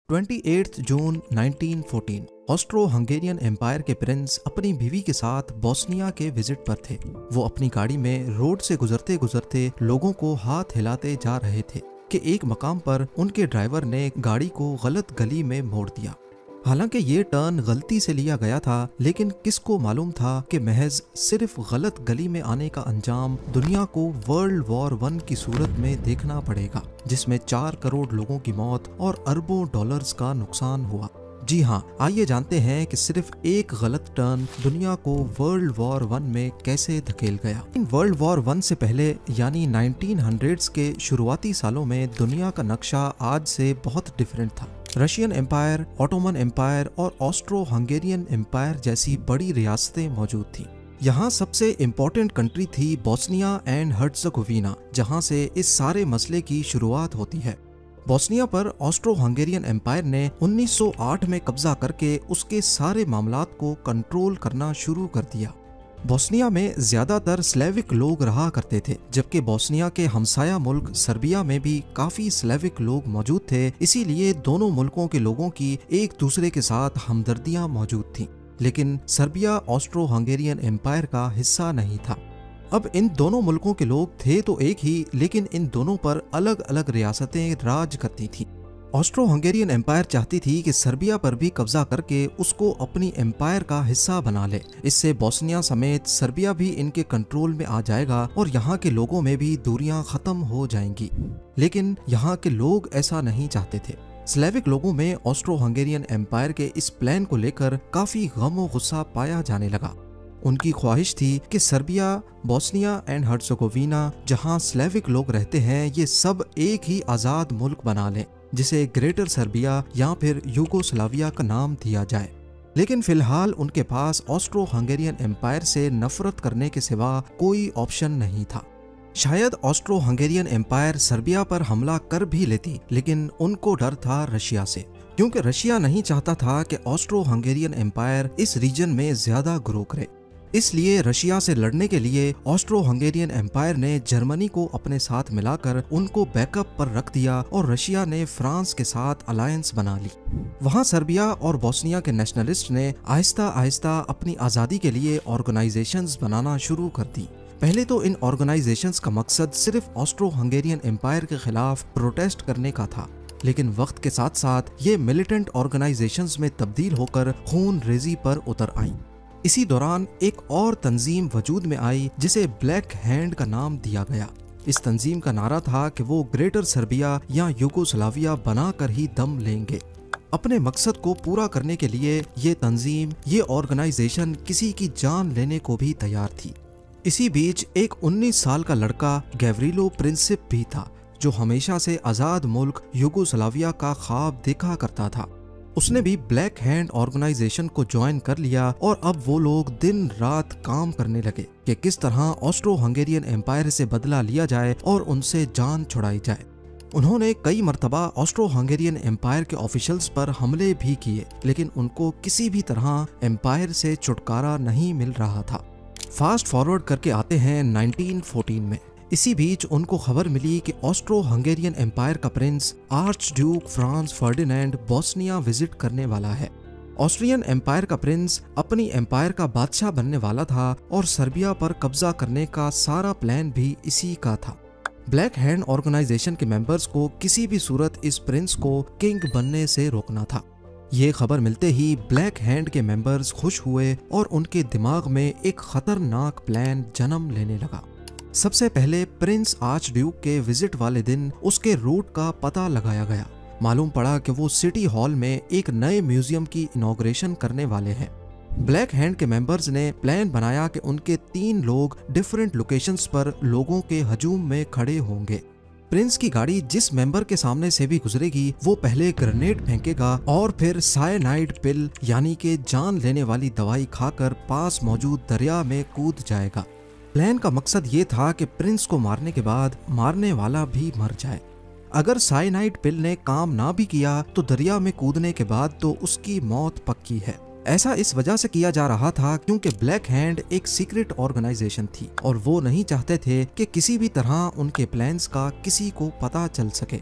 28 June 1914 Austro Hungarian empire के prince अपनी बीवी के साथ बोस्निया के विजिट पर थे। वो अपनी गाड़ी में रोड से गुजरते गुजरते लोगों को हाथ हिलाते जा रहे थे कि एक मकाम पर उनके ड्राइवर ने गाड़ी को गलत गली में मोड़ दिया। हालांकि ये टर्न गलती से लिया गया था, लेकिन किसको मालूम था कि महज सिर्फ गलत गली में आने का अंजाम दुनिया को वर्ल्ड वॉर 1 की सूरत में देखना पड़ेगा, जिसमें 4 करोड़ लोगों की मौत और अरबों डॉलर्स का नुकसान हुआ। जी हाँ, आइए जानते हैं कि सिर्फ एक गलत टर्न दुनिया को वर्ल्ड वॉर 1 में कैसे धकेल गया। वर्ल्ड वॉर 1 से पहले यानी 1900s के शुरुआती सालों में दुनिया का नक्शा आज से बहुत डिफरेंट था। रशियन एम्पायर, ऑटोमन एम्पायर और ऑस्ट्रो हंगेरियन एम्पायर जैसी बड़ी रियासतें मौजूद थीं। यहाँ सबसे इम्पोर्टेंट कंट्री थी बोस्निया एंड हर्ट्ज़गोविना, जहाँ से इस सारे मसले की शुरुआत होती है। बोस्निया पर ऑस्ट्रो हंगेरियन एम्पायर ने 1908 में कब्जा करके उसके सारे मामलात को कंट्रोल करना शुरू कर दिया। बोस्निया में ज्यादातर स्लेविक लोग रहा करते थे, जबकि बोस्निया के हमसाया मुल्क सर्बिया में भी काफी स्लेविक लोग मौजूद थे। इसीलिए दोनों मुल्कों के लोगों की एक दूसरे के साथ हमदर्दियां मौजूद थीं। लेकिन सर्बिया ऑस्ट्रो हंगेरियन एम्पायर का हिस्सा नहीं था। अब इन दोनों मुल्कों के लोग थे तो एक ही, लेकिन इन दोनों पर अलग अलग रियासतें राज करती थीं। ऑस्ट्रो हंगेरियन एम्पायर चाहती थी कि सर्बिया पर भी कब्जा करके उसको अपनी एम्पायर का हिस्सा बना ले। इससे बोस्निया समेत सर्बिया भी इनके कंट्रोल में आ जाएगा और यहाँ के लोगों में भी दूरियां खत्म हो जाएंगी। लेकिन यहाँ के लोग ऐसा नहीं चाहते थे। स्लेविक लोगों में ऑस्ट्रो हंगेरियन एम्पायर के इस प्लान को लेकर काफी गम और गुस्सा पाया जाने लगा। उनकी ख्वाहिश थी कि सर्बिया, बोस्निया एंड हर्ट्ज़गोविना जहां स्लेविक लोग रहते हैं, ये सब एक ही आज़ाद मुल्क बना लें, जिसे ग्रेटर सर्बिया या फिर यूगोस्लाविया का नाम दिया जाए। लेकिन फिलहाल उनके पास ऑस्ट्रो हंगेरियन एम्पायर से नफरत करने के सिवा कोई ऑप्शन नहीं था। शायद ऑस्ट्रो हंगेरियन एम्पायर सर्बिया पर हमला कर भी लेती, लेकिन उनको डर था रशिया से, क्योंकि रशिया नहीं चाहता था कि ऑस्ट्रो हंगेरियन एम्पायर इस रीजन में ज्यादा ग्रो करे। इसलिए रशिया से लड़ने के लिए ऑस्ट्रो हंगेरियन एम्पायर ने जर्मनी को अपने साथ मिलाकर उनको बैकअप पर रख दिया और रशिया ने फ्रांस के साथ अलायंस बना ली। वहां सर्बिया और बोस्निया के नेशनलिस्ट ने आहिस्ता आहिस्ता अपनी आज़ादी के लिए ऑर्गेनाइजेशंस बनाना शुरू कर दी। पहले तो इन ऑर्गेनाइजेशंस का मकसद सिर्फ ऑस्ट्रो हंगेरियन एम्पायर के खिलाफ प्रोटेस्ट करने का था, लेकिन वक्त के साथ साथ ये मिलिटेंट ऑर्गेनाइजेशंस में तब्दील होकर खून रेजी पर उतर आईं। इसी दौरान एक और तंजीम वजूद में आई जिसे ब्लैक हैंड का नाम दिया गया। इस तंजीम का नारा था कि वो ग्रेटर सर्बिया या यूगोस्लाविया बनाकर ही दम लेंगे। अपने मकसद को पूरा करने के लिए ये तंजीम, ये ऑर्गेनाइजेशन किसी की जान लेने को भी तैयार थी। इसी बीच एक 19 साल का लड़का गैव्रिलो प्रिंसिप भी था, जो हमेशा से आज़ाद मुल्क यूगोस्लाविया का ख्वाब देखा करता था। उसने भी ब्लैक हैंड ऑर्गेनाइजेशन को ज्वाइन कर लिया और अब वो लोग दिन रात काम करने लगे कि किस तरह ऑस्ट्रो हंगेरियन एम्पायर से बदला लिया जाए और उनसे जान छुड़ाई जाए। उन्होंने कई मर्तबा ऑस्ट्रो हंगेरियन एम्पायर के ऑफिशियल्स पर हमले भी किए, लेकिन उनको किसी भी तरह एम्पायर से छुटकारा नहीं मिल रहा था। फास्ट फॉरवर्ड करके आते हैं 1914 में। इसी बीच उनको खबर मिली कि ऑस्ट्रो हंगेरियन एम्पायर का prince archduke Franz Ferdinand Bosnia visit करने वाला है। ऑस्ट्रियन एम्पायर का प्रिंस अपनी एम्पायर का बादशाह बनने वाला था और सर्बिया पर कब्जा करने का सारा प्लान भी इसी का था। ब्लैक हैंड ऑर्गेनाइजेशन के मेंबर्स को किसी भी सूरत इस प्रिंस को किंग बनने से रोकना था। ये खबर मिलते ही ब्लैक हैंड के मेंबर्स खुश हुए और उनके दिमाग में एक खतरनाक प्लान जन्म लेने लगा। सबसे पहले प्रिंस आर्च ड्यूक के विजिट वाले दिन उसके रूट का पता लगाया गया। मालूम पड़ा कि वो सिटी हॉल में एक नए म्यूजियम की इनॉग्रेशन करने वाले हैं। ब्लैक हैंड के मेंबर्स ने प्लान बनाया कि उनके 3 लोग डिफरेंट लोकेशंस पर लोगों के हजूम में खड़े होंगे। प्रिंस की गाड़ी जिस मेंबर के सामने से भी गुजरेगी, वो पहले ग्रेनेड फेंकेगा और फिर साइनाइड पिल यानी कि जान लेने वाली दवाई खाकर पास मौजूद दरिया में कूद जाएगा। प्लान का मकसद ये था कि प्रिंस को मारने के बाद मारने वाला भी मर जाए। अगर साइनाइड पिल ने काम ना भी किया तो दरिया में कूदने के बाद तो उसकी मौत पक्की है। ऐसा इस वजह से किया जा रहा था क्योंकि ब्लैक हैंड एक सीक्रेट ऑर्गेनाइजेशन थी और वो नहीं चाहते थे कि किसी भी तरह उनके प्लान्स का किसी को पता चल सके।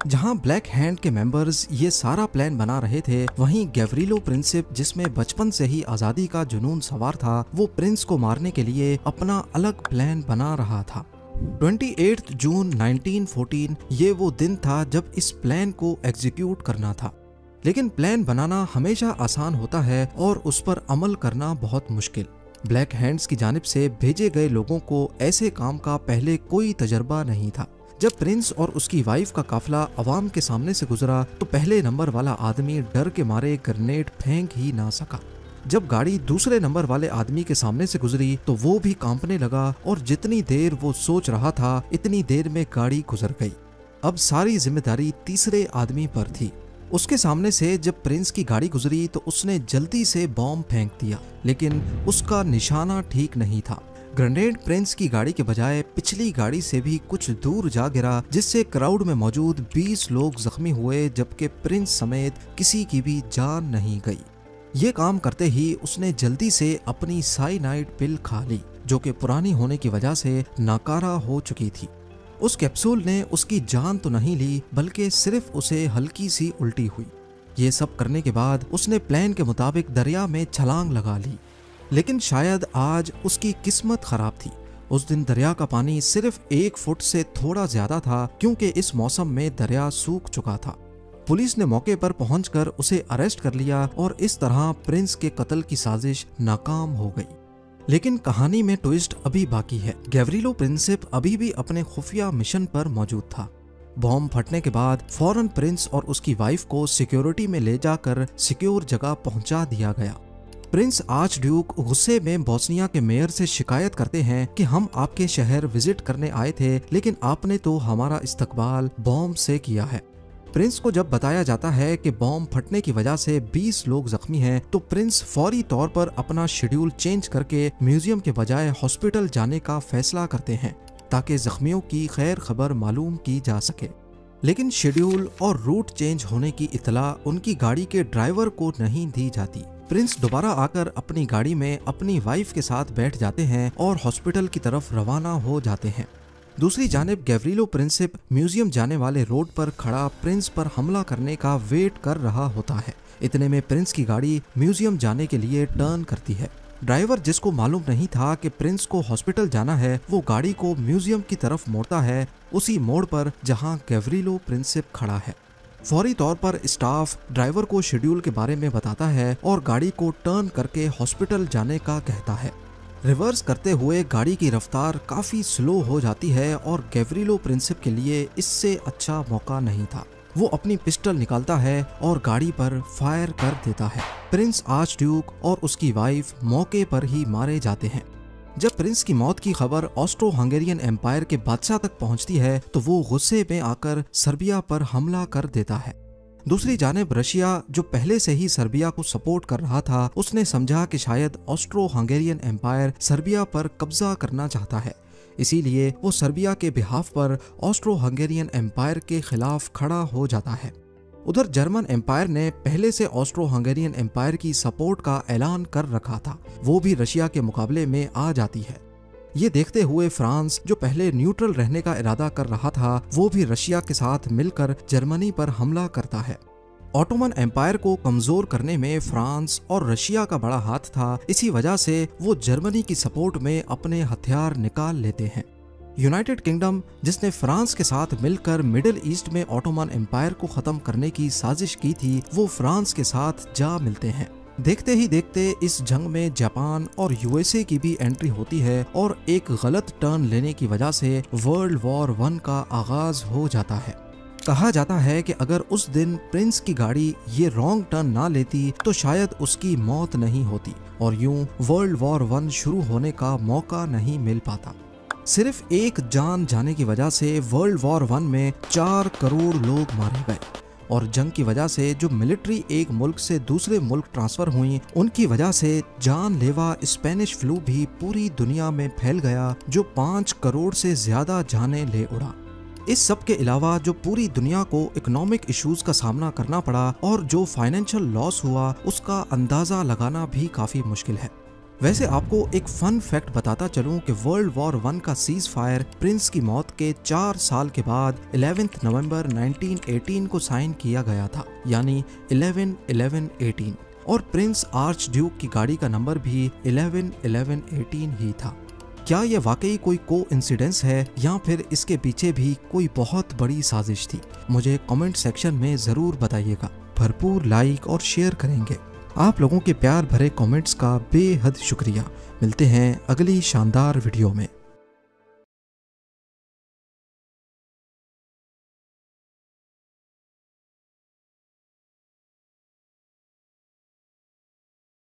जहां ब्लैक हैंड के मेंबर्स ये सारा प्लान बना रहे थे, वहीं गैवरिलो प्रिंसिप, जिसमें बचपन से ही आजादी का जुनून सवार था, वो प्रिंस को मारने के लिए अपना अलग प्लान बना रहा था। 28 जून 1914 ये वो दिन था जब इस प्लान को एग्जीक्यूट करना था। लेकिन प्लान बनाना हमेशा आसान होता है और उस पर अमल करना बहुत मुश्किल। ब्लैक हैंड्स की जानिब से भेजे गए लोगों को ऐसे काम का पहले कोई तजर्बा नहीं था। जब प्रिंस और उसकी वाइफ का काफिला अवाम के सामने से गुजरा तो पहले नंबर वाला आदमी डर के मारे ग्रेनेड फेंक ही ना सका। जब गाड़ी दूसरे नंबर वाले आदमी के सामने से गुजरी तो वो भी कांपने लगा और जितनी देर वो सोच रहा था इतनी देर में गाड़ी गुजर गई। अब सारी जिम्मेदारी तीसरे आदमी पर थी। उसके सामने से जब प्रिंस की गाड़ी गुजरी तो उसने जल्दी से बॉम्ब फेंक दिया, लेकिन उसका निशाना ठीक नहीं था। ग्रेनेड प्रिंस की गाड़ी के बजाय पिछली गाड़ी से भी कुछ दूर जा गिरा, जिससे क्राउड में मौजूद 20 लोग जख्मी हुए, जबकि प्रिंस समेत किसी की भी जान नहीं गई। ये काम करते ही उसने जल्दी से अपनी साइनाइड पिल खा ली, जो कि पुरानी होने की वजह से नाकारा हो चुकी थी। उस कैप्सूल ने उसकी जान तो नहीं ली, बल्कि सिर्फ उसे हल्की सी उल्टी हुई। ये सब करने के बाद उसने प्लान के मुताबिक दरिया में छलांग लगा ली। लेकिन शायद आज उसकी किस्मत खराब थी। उस दिन दरिया का पानी सिर्फ 1 फुट से थोड़ा ज्यादा था, क्योंकि इस मौसम में दरिया सूख चुका था। पुलिस ने मौके पर पहुंचकर उसे अरेस्ट कर लिया और इस तरह प्रिंस के कत्ल की साजिश नाकाम हो गई। लेकिन कहानी में ट्विस्ट अभी बाकी है। गैवरिलो प्रिंसिप अभी भी अपने खुफिया मिशन पर मौजूद था। बॉम्ब फटने के बाद फौरन प्रिंस और उसकी वाइफ को सिक्योरिटी में ले जाकर सिक्योर जगह पहुंचा दिया गया। प्रिंस आर्च ड्यूक गुस्से में बोस्निया के मेयर से शिकायत करते हैं कि हम आपके शहर विजिट करने आए थे, लेकिन आपने तो हमारा इस्तकबाल बॉम्ब से किया है। प्रिंस को जब बताया जाता है कि बॉम्ब फटने की वजह से 20 लोग जख्मी हैं, तो प्रिंस फौरी तौर पर अपना शेड्यूल चेंज करके म्यूजियम के बजाय हॉस्पिटल जाने का फैसला करते हैं, ताकि जख्मियों की खैर खबर मालूम की जा सके। लेकिन शेड्यूल और रूट चेंज होने की इतला उनकी गाड़ी के ड्राइवर को नहीं दी जाती। प्रिंस दोबारा आकर अपनी गाड़ी में अपनी वाइफ के साथ बैठ जाते हैं और हॉस्पिटल की तरफ रवाना हो जाते हैं। दूसरी जानिब गैवरिलो प्रिंसिप म्यूजियम जाने वाले रोड पर खड़ा प्रिंस पर हमला करने का वेट कर रहा होता है। इतने में प्रिंस की गाड़ी म्यूजियम जाने के लिए टर्न करती है। ड्राइवर, जिसको मालूम नहीं था कि प्रिंस को हॉस्पिटल जाना है, वो गाड़ी को म्यूजियम की तरफ मोड़ता है, उसी मोड़ पर जहां गैवरिलो प्रिंसिप खड़ा है। फौरी तौर पर स्टाफ ड्राइवर को शेड्यूल के बारे में बताता है और गाड़ी को टर्न करके हॉस्पिटल जाने का कहता है। रिवर्स करते हुए गाड़ी की रफ्तार काफी स्लो हो जाती है और गैवरिलो प्रिंसिप के लिए इससे अच्छा मौका नहीं था। वो अपनी पिस्टल निकालता है और गाड़ी पर फायर कर देता है। प्रिंस आर्च ड्यूक और उसकी वाइफ मौके पर ही मारे जाते हैं। जब प्रिंस की मौत की खबर ऑस्ट्रो हंगेरियन एम्पायर के बादशाह तक पहुंचती है तो वो गुस्से में आकर सर्बिया पर हमला कर देता है। दूसरी जानिब रशिया, जो पहले से ही सर्बिया को सपोर्ट कर रहा था, उसने समझा कि शायद ऑस्ट्रो हंगेरियन एम्पायर सर्बिया पर कब्जा करना चाहता है, इसीलिए वो सर्बिया के बिहाफ पर ऑस्ट्रो हंगेरियन एम्पायर के खिलाफ खड़ा हो जाता है। उधर जर्मन एम्पायर ने पहले से ऑस्ट्रो हंगेरियन एम्पायर की सपोर्ट का ऐलान कर रखा था, वो भी रशिया के मुकाबले में आ जाती है। ये देखते हुए फ्रांस, जो पहले न्यूट्रल रहने का इरादा कर रहा था, वो भी रशिया के साथ मिलकर जर्मनी पर हमला करता है। ऑटोमन एम्पायर को कमजोर करने में फ्रांस और रशिया का बड़ा हाथ था, इसी वजह से वो जर्मनी की सपोर्ट में अपने हथियार निकाल लेते हैं। यूनाइटेड किंगडम, जिसने फ्रांस के साथ मिलकर मिडिल ईस्ट में ऑटोमन एम्पायर को खत्म करने की साजिश की थी, वो फ्रांस के साथ जा मिलते हैं। देखते ही देखते इस जंग में जापान और यूएसए की भी एंट्री होती है और एक गलत टर्न लेने की वजह से वर्ल्ड वॉर 1 का आगाज हो जाता है। कहा जाता है कि अगर उस दिन प्रिंस की गाड़ी ये रॉन्ग टर्न ना लेती तो शायद उसकी मौत नहीं होती और यूं वर्ल्ड वॉर 1 शुरू होने का मौका नहीं मिल पाता। सिर्फ एक जान जाने की वजह से वर्ल्ड वॉर 1 में 4 करोड़ लोग मारे गए और जंग की वजह से जो मिलिट्री एक मुल्क से दूसरे मुल्क ट्रांसफर हुई, उनकी वजह से जानलेवा स्पेनिश फ्लू भी पूरी दुनिया में फैल गया, जो 5 करोड़ से ज्यादा जानें ले उड़ा। इस सब के अलावा जो पूरी दुनिया को इकोनॉमिक इश्यूज का सामना करना पड़ा और जो फाइनेंशियल लॉस हुआ, उसका अंदाजा लगाना भी काफी मुश्किल है। वैसे आपको एक फन फैक्ट बताता चलूं कि वर्ल्ड वॉर 1 का सीज फायर प्रिंस की मौत के 4 साल के बाद 11 नवंबर 1918 को साइन किया गया था, यानी 11-11-18, और प्रिंस आर्च ड्यूक की गाड़ी का नंबर भी 11-11-18 ही था। क्या यह वाकई कोई कोइंसिडेंस है या फिर इसके पीछे भी कोई बहुत बड़ी साजिश थी? मुझे कमेंट सेक्शन में ज़रूर बताइएगा। भरपूर लाइक और शेयर करेंगे। आप लोगों के प्यार भरे कमेंट्स का बेहद शुक्रिया। मिलते हैं अगली शानदार वीडियो में।